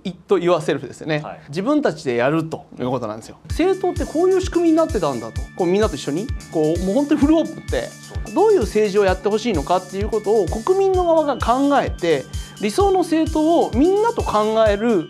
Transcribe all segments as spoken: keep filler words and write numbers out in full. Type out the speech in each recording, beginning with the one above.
it yourself ですよね、はい、自分たちでやるということなんですよ。政党ってこういう仕組みになってたんだと、こうみんなと一緒にこうもう本当にフルオープンってどういう政治をやってほしいのかっていうことを国民の側が考えて、理想の政党をみんなと考える。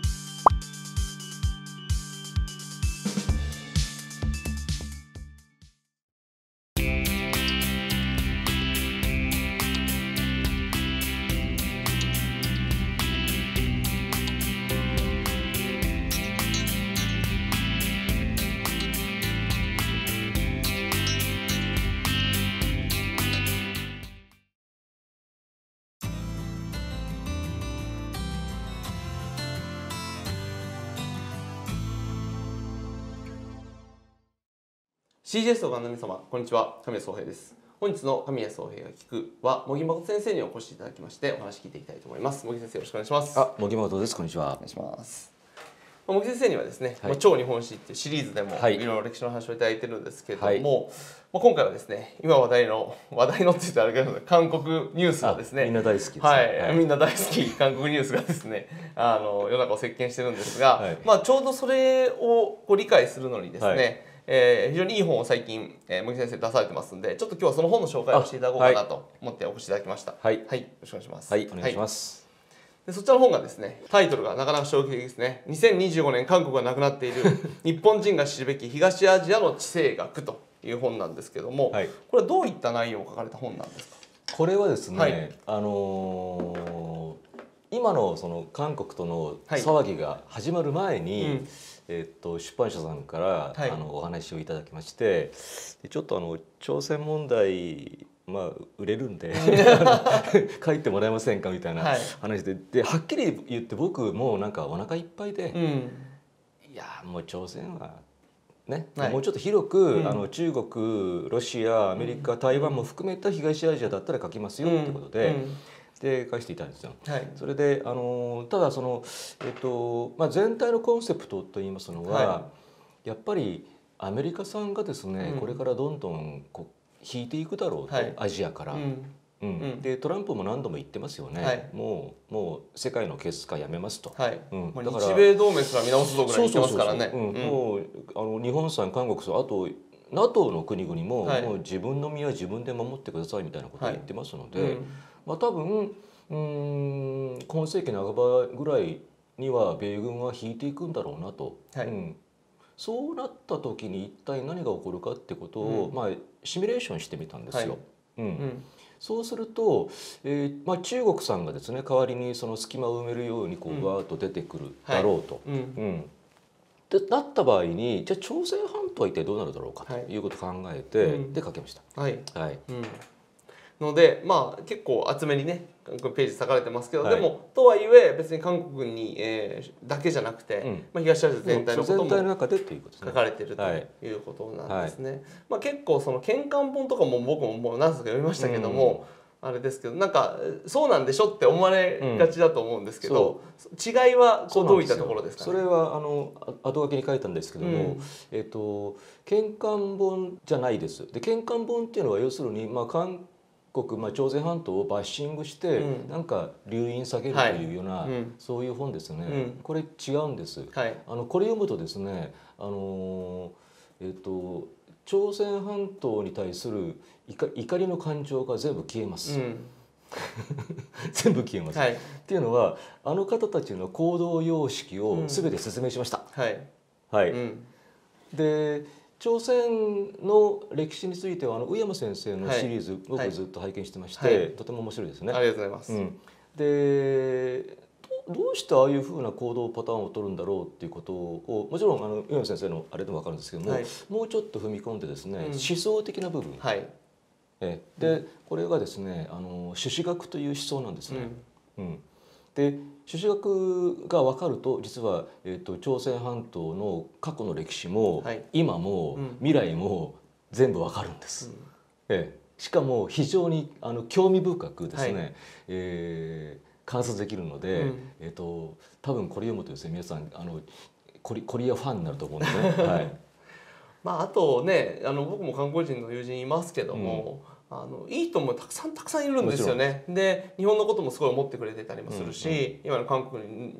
シージーエス をご覧の皆様、こんにちは。神谷宗平です。本日の神谷宗平が聞くは茂木誠先生にお越しいただきまして、お話聞いていきたいと思います。茂木先生、よろしくお願いします。 あ、茂木誠です。こんにちは。 お願いします。茂木先生にはですね、はい、超日本史っていうシリーズでもいろいろ歴史の話をいただいてるんですけれども、はい、今回はですね、今話題の話題のって言ったらあれけど、韓国ニュースがですね、 みんな大好きですね。 はい、はい、みんな大好き韓国ニュースがですね、あの世の中を席巻してるんですが、はい、まあちょうどそれをこう理解するのにですね。はい、えー、非常にいい本を最近、えー、茂木先生出されてますんで、ちょっと今日はその本の紹介をしていただこうかなと思ってお越しいただきました。はい、はい、よろしくお願いします。 はい、お願いします。 はい、でそちらの本がですね、タイトルがなかなか衝撃的ですね。にせんにじゅうごねん韓国がなくなっている日本人が知るべき東アジアの地政学という本なんですけども、はい、これはどういった内容を書かれた本なんですか？ これはですね、はい、あのー、今のその韓国との騒ぎが始まる前に、はい、うん、えっと出版社さんから、はい、あのお話をいただきまして、でちょっとあの朝鮮問題、まあ、売れるんで書いてもらえませんかみたいな話で、はい、ではっきり言って僕もうなんかお腹いっぱいで、うん、いやもう朝鮮はね、はい、もうちょっと広く、うん、あの中国、ロシア、アメリカ、台湾も含めた東アジアだったら書きますよってことで。うんうん、で返していたんですよ。はい、それであのただその、えっとまあ、全体のコンセプトといいますのは、はい、やっぱりアメリカさんがですね、うん、これからどんどんこう引いていくだろうと、はい、アジアから。うんうん、でトランプも何度も言ってますよね、はい、もうもう世界の結化やめますと、はい、 うん、だから日米同盟すら見直すぞぐらい言ってますからね。 もうあの日本さん、韓国さん、あと ナトー の国々も、はい、もう自分の身は自分で守ってくださいみたいなことを言ってますので、はい、うん、まあ、多分うーん今世紀半ばぐらいには米軍は引いていくんだろうなと、はい、うん、そうなった時に一体何が起こるかってことを、うん、まあ、シミュレーションしてみたんですよ。はい、うんうん、そうすると、えーまあ、中国さんがですね代わりにその隙間を埋めるようにこうバーッと出てくるだろうと。でなった場合にじゃあ朝鮮半島は一体どうなるだろうかということを考えて、はい、で書きました。はい、はい、うん、 のでまあ結構厚めにねページ割かれてますけど、はい、でもとはいえ別に韓国に、えー、だけじゃなくて、うん、まあ、東アジア全体のことも書かれてるということなんですね。はい、まあ、結構その喧嘩本とかも僕ももう何冊か読みましたけども、うん、あれですけどなんかそうなんでしょって思われがちだと思うんですけど、うん、違いはこうどういったところですかね。 それはあの後書きに書いたんですけども、うん、えっと喧嘩本じゃないです。で喧嘩本っていうのは要するにまあ韓国、まあ、朝鮮半島をバッシングして、うん、なんか留飲下げるというような、はい、うん、そういう本ですね。うん、これ違うんです。はい、あのこれ読むとですね、あのえっと朝鮮半島に対する怒りの感情が全部消えます。うん、全部消えます。はい、っていうのはあの方たちの行動様式を全て説明しました。うん、はい、はい、うん、で朝鮮の歴史についてはあの宇山先生のシリーズ、はい、僕ずっと拝見してまして、はい、とても面白いですね。 ありがとうございます。うん、 でどうしてああいうふうな行動パターンを取るんだろうっていうことをもちろんあの宇山先生のあれでも分かるんですけども、はい、もうちょっと踏み込んでですね、うん、思想的な部分、はい、えで、うん、これがですねあの朱子学という思想なんですね。うんうん、で朱子学が分かると実は、えー、と朝鮮半島の過去の歴史も、はい、今も、うん、未来も全部分かるんです。うん、ええ、しかも非常にあの興味深くですね、はい、えー、観察できるので、うん、えー、と多分これ読むとですね皆さんあのコリ、コリアファンになると思うんですね。はい、 まああとねあの僕も韓国人の友人いますけども、うん、あのいい人もたくさんたくさんいるんですよね。で日本のこともすごい思ってくれてたりもするし、うんうん、今の韓国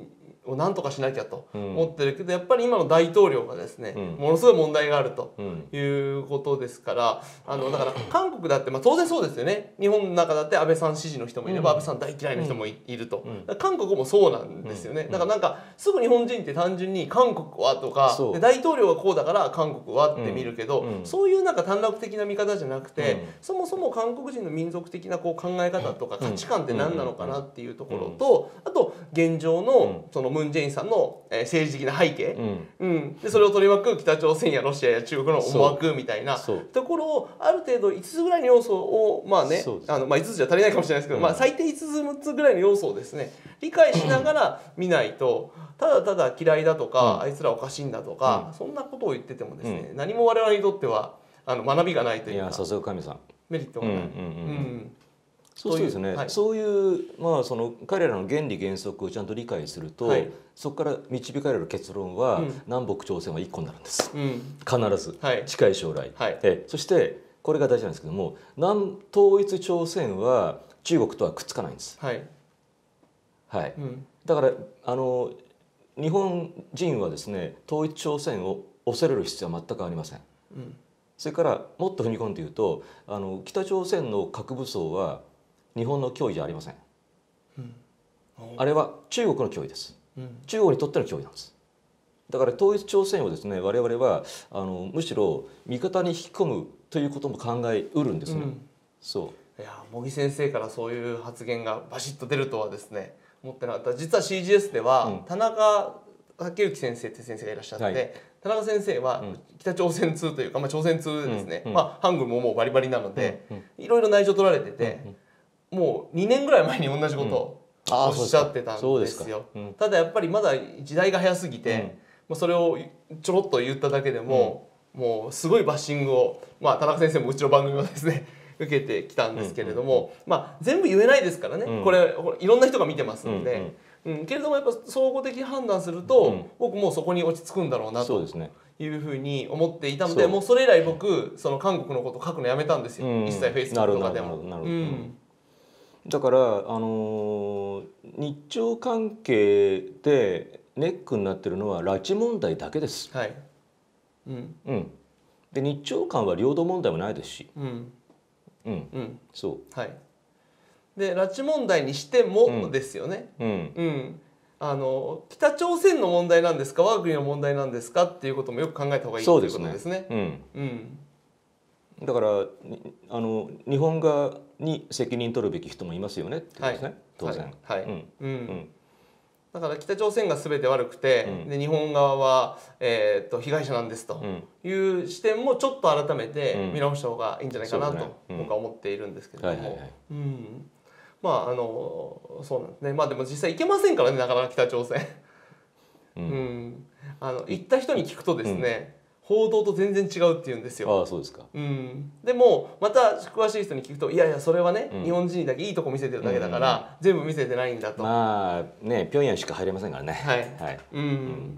をなんとかしなきゃと思ってるけど、やっぱり今の大統領がですね、ものすごい問題があるということですから、あのだから韓国だって、まあ、当然そうですよね。日本の中だって安倍さん支持の人もいれば、安倍さん大嫌いな人も い, いると、韓国もそうなんですよね。だからなんかすぐ日本人って単純に韓国はとか大統領がこうだから韓国はって見るけど、そういうなんか短絡的な見方じゃなくて、そもそも韓国人の民族的なこう考え方とか価値観って何なのかなっていうところと、あと現状のそのムン・ジェインさんの政治的な背景、うんうん、でそれを取り巻く北朝鮮やロシアや中国の思惑みたいなところをある程度いつつぐらいの要素をまあね、あのまあいつつじゃ足りないかもしれないですけど、まあ最低いつつむっつぐらいの要素をですね理解しながら見ないと、ただただ嫌いだとか、あいつらおかしいんだとか、そんなことを言っててもですね、何も我々にとってはあの学びがないというか、 いやさすが神さん、 メリットがない。 そうですね、はい、そういう、まあ、その彼らの原理原則をちゃんと理解すると、はい、そこから導かれる結論は、うん、南北朝鮮はいっこになるんです、うん、必ず、はい、近い将来、はい、えそしてこれが大事なんですけども、南統一朝鮮は中国とはくっつかないんです、はいはいうん、だからあの日本人はですね統一朝鮮を恐れる必要は全くありません、うん、それからもっと踏み込んで言うと、あの北朝鮮の核武装は日本の脅威じゃありません、うん、あれは中国の脅威です、うん、中国にとっての脅威なんです。だから統一朝鮮をですね我々はあのむしろ味方に引き込むということも考えうるんですね、うん、そういや茂木先生からそういう発言がバシッと出るとはですね思ってなかった。実は シージーエス では、うん、田中武之先生って先生がいらっしゃって、はい、田中先生は北朝鮮通というか、まあ、朝鮮通ですね、うんまあ、ハングルももうバリバリなので、うん、いろいろ内情取られてて、うんもうにねんぐらい前に同じことをおっしゃってたんですよ。うん、ただやっぱりまだ時代が早すぎて、うん、それをちょろっと言っただけでも、うん、もうすごいバッシングを、まあ、田中先生もうちの番組をですね受けてきたんですけれども、うんうんうんまあ、全部言えないですからね、うん、これいろんな人が見てますんで、うんうんうん、けれどもやっぱ総合的に判断すると、うん、僕もうそこに落ち着くんだろうなと。いうふうに思っていたので、もうそれ以来僕その韓国のこと書くのやめたんですよ、うん、一切フェイスブックとかでも。 だから、あのー、日朝関係でネックになっているのは拉致問題だけです。はいうんうん、で日朝間は領土問題もないですし、うんうんうん、そうはいで拉致問題にしてもですよね、うんうんうん、あの北朝鮮の問題なんですか我が国の問題なんですかっていうこともよく考えた方がいいということですね。うんうんだからあの日本側に責任取るべき人もいますよねってことですね、はい、当然。はいはいうんうん、 だから北朝鮮が全て悪くて、うん、で日本側は、えー、と被害者なんですという視点もちょっと改めて見直した方がいいんじゃないかなと僕は思っているんですけれども。まああのそうなんですね。まあでも実際行けませんからねなかなか北朝鮮。うんうん、あの行った人に聞くとですね、うん報道と全然違うって言うんですよ。 ああそうですか、 うん、でもまた詳しい人に聞くといやいやそれはね、うん、日本人にだけいいとこ見せてるだけだから、うん、全部見せてないんだと。 まあね平壌しか入れませんからね。はい、はいうんうん、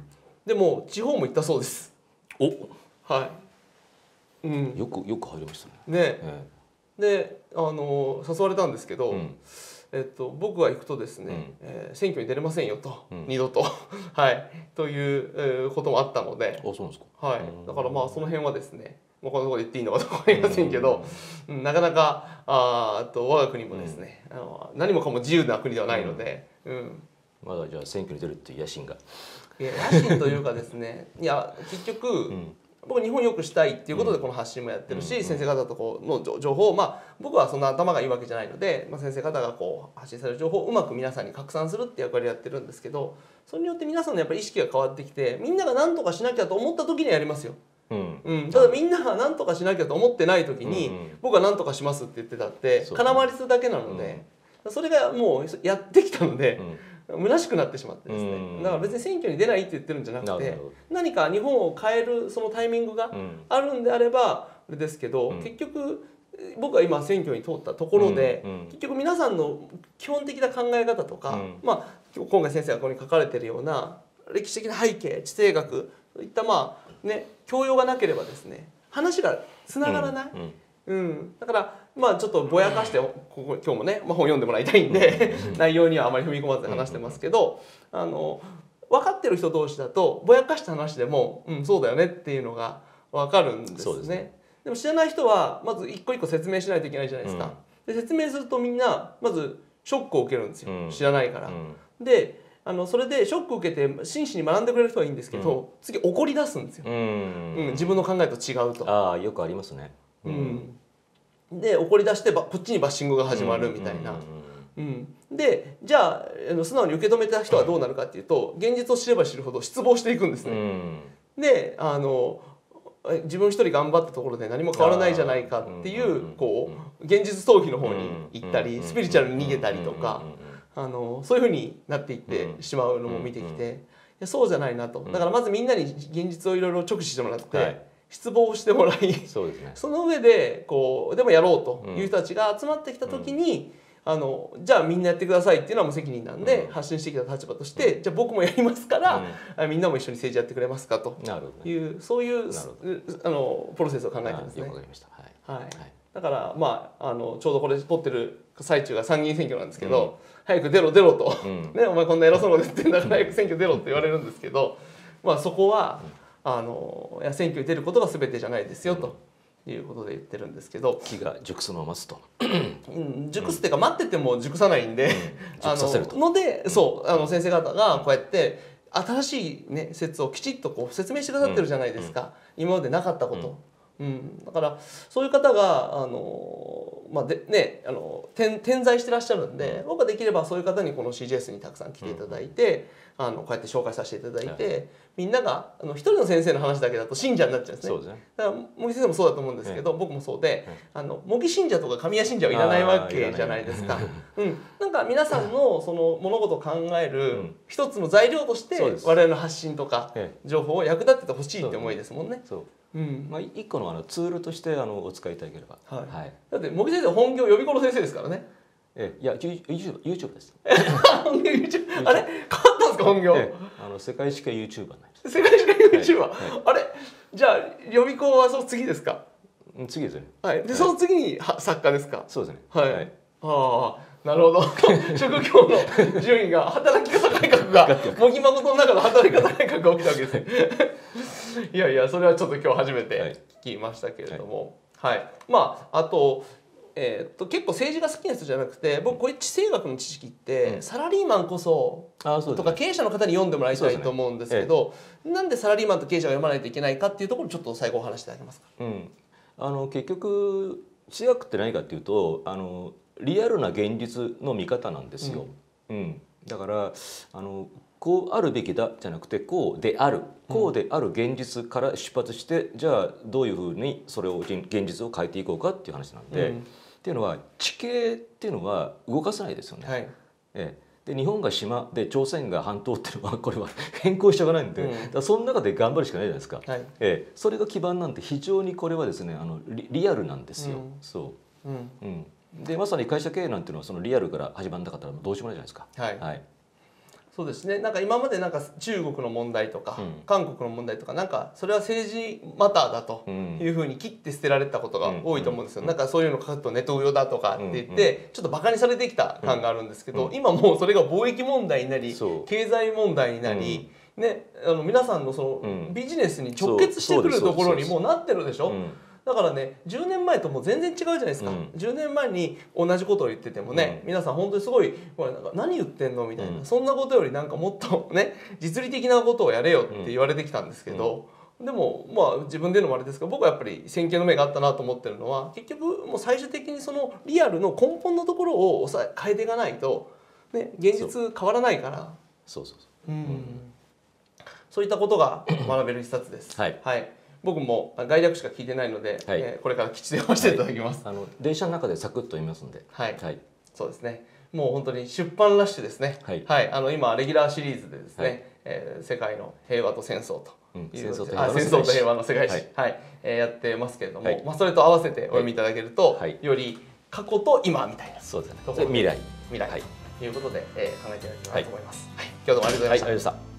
でも地方も行ったそうです。 おはい、 うん、よくよく入りましたね。 ね、ええ、であの誘われたんですけど、うんえっと、僕が行くとですね、うんえー、選挙に出れませんよと、うん、二度と、はい、という、えー、こともあったので、 あ、そうなんですか。 はい、だからまあその辺はですね、まあ、このところで言っていいのかどうか分かりませんけど、うん、なかなかあと我が国もですね、うん、あの何もかも自由な国ではないので、うんうん、 まだじゃあ選挙に出るっていう野心が。 いや野心というかですね、いや結局、うん僕日本良くしたいっていうことでこの発信もやってるし、うん、先生方とこうの情報を、まあ、僕はそんな頭がいいわけじゃないので、まあ、先生方がこう発信される情報をうまく皆さんに拡散するっていう役割をやってるんですけど、それによって皆さんのやっぱり意識が変わってきてみんなが何とかしなきゃと思った時にはやりますよ、うんうん、ただみんなが何とかしなきゃと思ってない時に、うんうん、僕は何とかしますって言ってたって空回りするだけなので、うん、それがもうやってきたので、うん虚しくなってしまってですね、だから別に選挙に出ないって言ってるんじゃなくて何か日本を変えるそのタイミングがあるんであればあれですけど、結局僕は今選挙に通ったところで結局皆さんの基本的な考え方とか、まあ今回先生がここに書かれているような歴史的な背景地政学といったまあね教養がなければですね話がつながらない。うん、だからまあちょっとぼやかしてここ今日もね、まあ、本読んでもらいたいんで内容にはあまり踏み込まずに話してますけど、あの分かってる人同士だとぼやかした話でも、うん、そうだよねっていうのが分かるんですね。 で, すねでも知らない人はまず一個一個説明しないといけないじゃないですか。うん、で説明するとみんなまずショックを受けるんですよ、うん、知らないから。うん、であのそれでショックを受けて真摯に学んでくれる人はいいんですけど、うん、次怒り出すんですよ、うんうん、自分の考えと違うと。 ああよくありますね。 うん、で怒り出してこっちにバッシングが始まるみたいな。でじゃあ素直に受け止めた人はどうなるかっていうと、現実を知れば知るほど失望していくんですね。うん、であの自分一人頑張ったところで何も変わらないじゃないかっていうこう現実逃避の方に行ったりスピリチュアルに逃げたりとか、あのそういうふうになっていってしまうのも見てきて、いやそうじゃないなと。だからまずみんなに現実をいろいろ直視してもらって、はい、失望してもらい、そうですね、その上でこうでもやろうという人たちが集まってきた時に、あのじゃあみんなやってくださいっていうのは無責任なんで、うん、発信してきた立場として、うん、じゃあ僕もやりますから、うん、みんなも一緒に政治やってくれますかという、ね、そういうあのプロセスを考えてるんですね。 よくわかりました。はい。 はい。だからまああのちょうどこれ撮ってる最中が参議院選挙なんですけど、うん、早く出ろ出ろと、うん、ねお前こんな偉そうなこと言ってんだから早く選挙出ろって言われるんですけど、まあそこはあのいや選挙に出ることが全てじゃないですよと。いうことで言ってるんですけど、 木が熟すのを待つと、 うん、熟すっていうか待ってても熟さないんで、うん、あののでそうあの先生方がこうやって新しい、ね、説をきちっとこう説明してくださってるじゃないですか、うん、今までなかったこと、うんうん、だからそういう方があの、まあでね、あの点点在してらっしゃるんで、僕はできればそういう方にこの シージェーエス にたくさん来ていただいて、うん、あのこうやって紹介させていただいて、はい、みんながあの一人の先生の話だけだと信者になっちゃうんですね。そうですね。だから茂木先生もそうだと思うんですけど、はい、僕もそうで、はい、あの茂木信者とか神谷信者はいらないわけじゃないですか。うん、なんか皆さんのその物事を考える一つの材料として我々の発信とか情報を役立ててほしいって思いですもんね。そううん、まあ一個のあのツールとしてあのお使いいただければ、 はいはい、だって茂木先生本業予備校の先生ですからね。 えいや YouTube, YouTube です。 本業 YouTube あれ変わったんですか本業？ えあの世界史系 YouTuber になります。 世界史系 YouTuber、はいはい、あれじゃあ予備校はその次ですか？ 次ですね。 はい。でその次には作家ですか？ そうですね。 はい。はい、ああなるほど。職業の順位が働き方改革が茂木誠の中の働き方改革が起きたわけですね。いやいやそれはちょっと今日初めて聞きましたけれども、はい、はい、まああと、えー、っと結構政治が好きな人じゃなくて、僕こういう地政学の知識って、うん、サラリーマンこそとか経営者の方に読んでもらいたいと思うんですけど、ね、なんでサラリーマンと経営者が読まないといけないかっていうところをちょっと最後お話していただけますか。 うん、あの結局地政学って何かっていうとあのリアルな現実の見方なんですよ。うん、うん、だからあのこうあるべきだじゃなくてこうであるこうである現実から出発して、うん、じゃあどういうふうにそれを現実を変えていこうかっていう話なんで、うん、っていうのは地形っていうのは動かせないですよね。はい、ええ、で日本が島で朝鮮が半島っていうのはこれは変更しちゃいけないんで、うん、だからその中で頑張るしかないじゃないですか。はい、ええ、それが基盤なんて非常にこれはですねあの リ, リアルなんですよ。うん、そう、うんうん、でまさに会社経営なんていうのはそのリアルから始まった方はどうしようもないじゃないですか。はい、はい、 そうですね。なんか今までなんか中国の問題とか、うん、韓国の問題とかなんかそれは政治マターだというふうに切って捨てられたことが多いと思うんですよ。なんかそういうの書くとネトウヨだとかって言ってちょっとバカにされてきた感があるんですけど、うん、今もうそれが貿易問題になり経済問題になり、うん、ね、あの皆さんのそのビジネスに直結してくるところにもうなってるでしょ。だからねじゅうねんまえともう全然違うじゃないですか。うん、じゅうねんまえに同じことを言っててもね、うん、皆さん本当にすごいこれなんか何言ってんのみたいな、うん、そんなことよりなんかもっとね実利的なことをやれよって言われてきたんですけど、うん、でもまあ自分でのもあれですけど僕はやっぱり先見の目があったなと思ってるのは結局もう最終的にそのリアルの根本のところを抑え変えていかないと、ね、現実変わらないから。 そうそうそう、 うん、そういったことが学べる一冊です。はい、はい、僕も概略しか聞いてないので、はい、えー、これから吉で読ませていただきます。 はい、あの電車の中でサクッと読みますので、 はい、はい、そうですね。もう本当に出版ラッシュですね。はい、はい、あの今レギュラーシリーズでですね、はい、えー、世界の平和と戦争という、うん、戦争と平和の世界史、はい、はい、えー、やってますけれども、はい、まあそれと合わせてお読みいただけると、はい、より過去と今みたいな、 そうですね。未来、 未来、はい、ということで、えー、考えていただければと思います。はい、はい、今日どうもありがとうございました。